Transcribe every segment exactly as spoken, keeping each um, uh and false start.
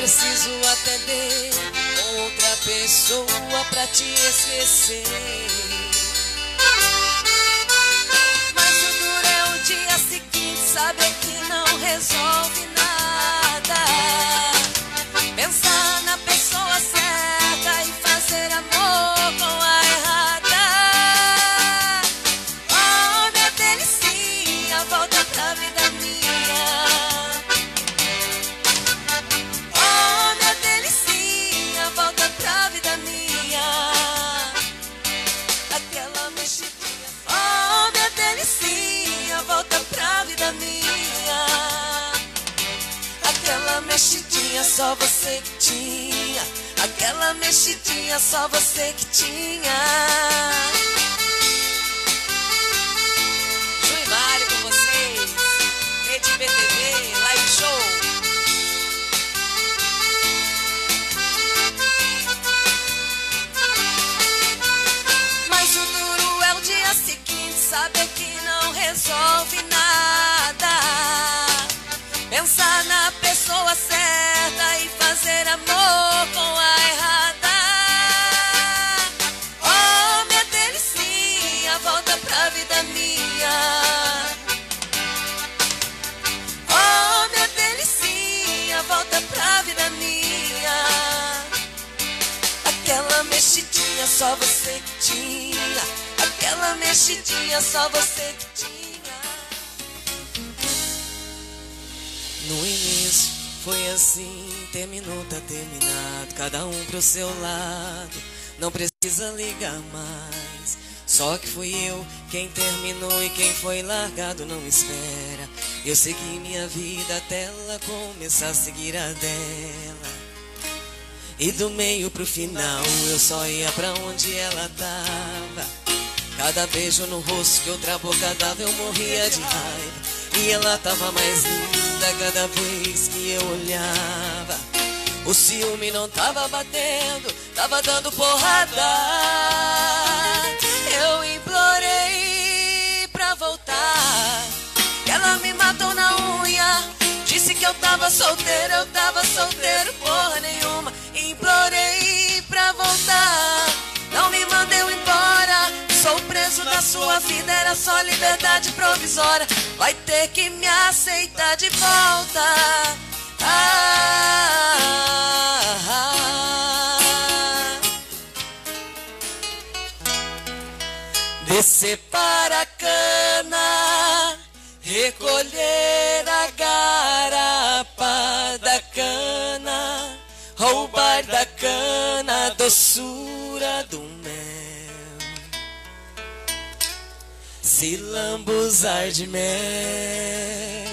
preciso atender outra pessoa pra te esquecer. Mas o duro é o dia seguinte, saber que não resolve nada. Pensar na pessoa certa e fazer amor com a errada. Oh, minha delicinha, volta pra vida minha. Oh, minha delicinha, volta pra vida minha. Aquela mexidinha. Oh, minha delicinha, volta pra vida minha. Aquela mexidinha só você que tinha. Aquela mexidinha só você que tinha. Ju e Mário com vocês. Rede B T V, live show. Mas o duro é o dia seguinte, saber que não resolve nada. Pensar na pessoa certa e fazer amor com a errada. Oh, minha delicinha, volta pra vida minha. Oh, minha delicinha, volta pra vida minha. Aquela mexidinha só você que tinha. Aquela mexidinha só você que tinha. No início foi assim, terminou, tá terminado, cada um pro seu lado, não precisa ligar mais. Só que fui eu quem terminou e quem foi largado não espera. Eu segui minha vida até ela começar a seguir a dela. E do meio pro final eu só ia pra onde ela tava. Cada beijo no rosto que outra boca dava eu morria de raiva. E ela tava mais linda cada vez que eu olhava. O ciúme não tava batendo, tava dando porrada. Eu implorei pra voltar, ela me matou na unha. Disse que eu tava solteiro, eu tava solteiro porra nenhuma. Implorei pra voltar, não me mandeu embora. Sou preso da sua vida, era só liberdade provisória. Vai ter que me aceitar de volta. Ah, ah, ah. Descer para a cana, recolher a garapa da cana, roubar da cana a doçura do mel, se lambuzar de mel.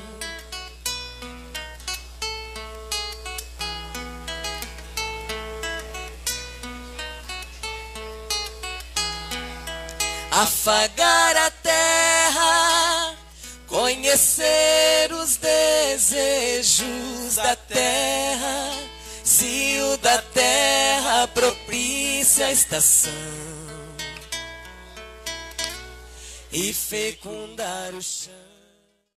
Afagar a terra, conhecer os desejos da terra, se o da terra propícia a estação, e fecundar o chão.